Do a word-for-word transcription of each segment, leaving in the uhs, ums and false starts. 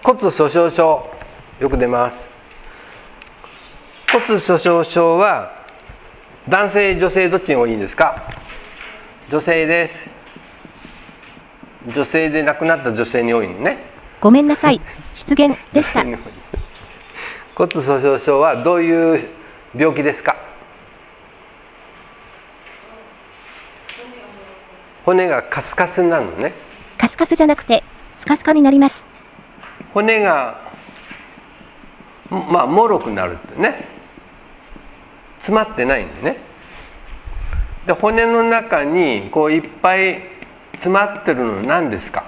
骨粗しょう症よく出ます。骨粗しょう症は男性女性どっちが多いんですか？女性です。女性で亡くなった女性に多いのね。 ごめんなさい、失言でした。 骨粗しょう症はどういう病気ですか？骨がカスカスになるのね。 カスカスじゃなくてスカスカになります。 骨がまあ脆くなるってね、詰まってないんでね。で骨の中にこういっぱい詰まってるの何ですか？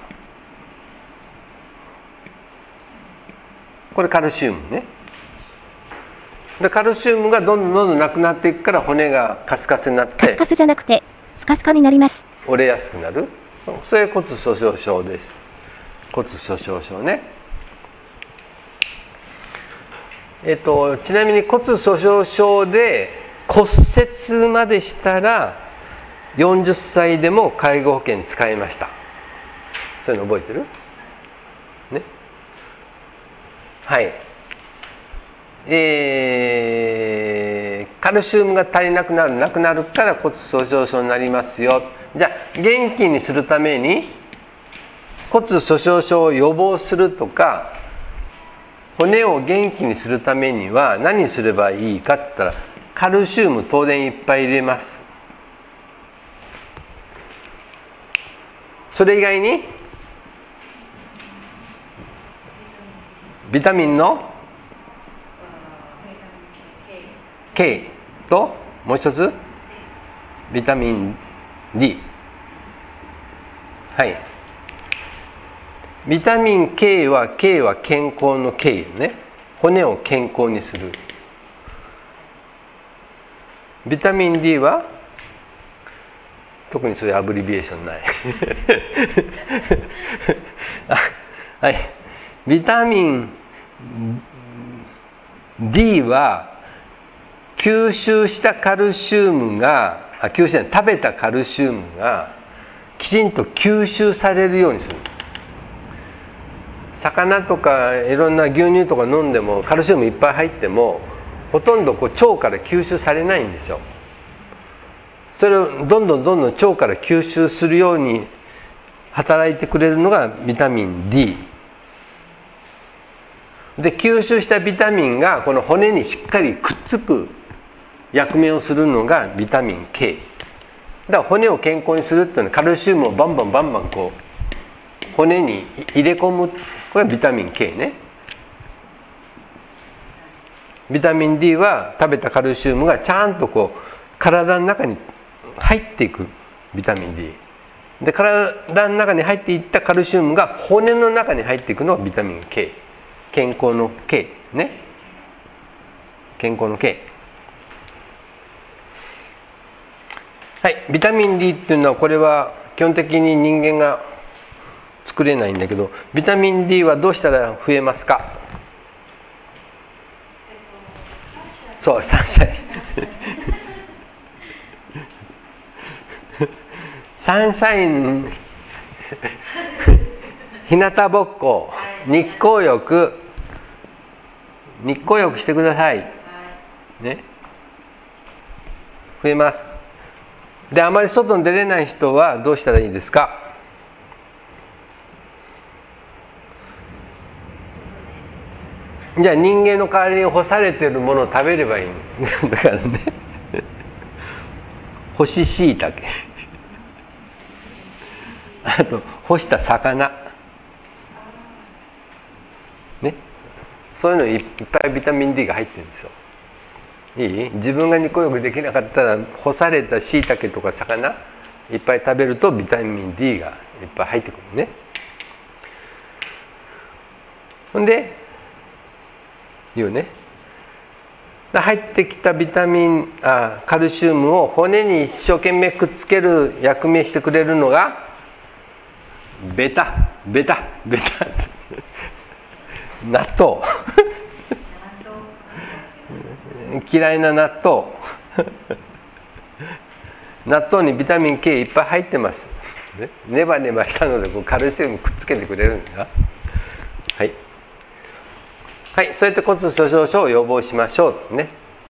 これカルシウムね。でカルシウムがどんどんどんどんなくなっていくから骨がカスカスになってカスカスじゃなくてスカスカになります。 折れやすくなる。それ骨粗しょう症です。骨粗しょう症ね。えっと、ちなみに骨粗しょう症で骨折までしたらよんじゅっさいでも介護保険使いました。そういうの覚えてる？ね。はい。えー、カルシウムが足りなくなるなくなるから骨粗しょう症になりますよ。じゃあ元気にするために骨粗しょう症を予防するとか骨を元気にするためには何すればいいかって言ったらカルシウム当然いっぱい入れます。それ以外にビタミンの K ともう一つビタミン D。 はい。ビタミン K は K は健康の K ね。骨を健康にする。ビタミン D は特にそういうアブリビエーションないはい。ビタミン D は吸収したカルシウムがあ吸収じゃない食べたカルシウムがきちんと吸収されるようにする。魚とかいろんな牛乳とか飲んでもカルシウムいっぱい入ってもほとんどこう腸から吸収されないんですよ。それをどんどんどんどん腸から吸収するように働いてくれるのがビタミン D で、吸収したビタミンがこの骨にしっかりくっつく役目をするのがビタミン K だから骨を健康にするっていうのはカルシウムをバンバンバンバンこう骨に入れ込む、これがビタミン K ね。ビタミン D は食べたカルシウムがちゃんとこう体の中に入っていくビタミン D で、体の中に入っていったカルシウムが骨の中に入っていくのがビタミン K、 健康の K ね。健康の K。 はい。ビタミン D っていうのはこれは基本的に人間が作れないんだけど、ビタミン D はどうしたら増えますか？そう、サンシャインサンシャイン日向ぼっこ、日光浴、日光浴してくださいね。増えます。で、あまり外に出れない人はどうしたらいいですか？じゃあ人間の代わりに干されてるものを食べればいいのだからね干し椎茸あと干した魚ね、そういうのいっぱいビタミン D が入ってるんですよ。いい？自分が日光浴できなかったら干された椎茸とか魚いっぱい食べるとビタミン D がいっぱい入ってくるね。ほんで言うね。入ってきたビタミンあカルシウムを骨に一生懸命くっつける役目してくれるのがベタベタベタ納豆嫌いな納豆納豆にビタミン K いっぱい入ってます。ネバネバしたのでこうカルシウムくっつけてくれるんだ。はい。 はい、そうやって骨粗しょう症を予防しましょうね。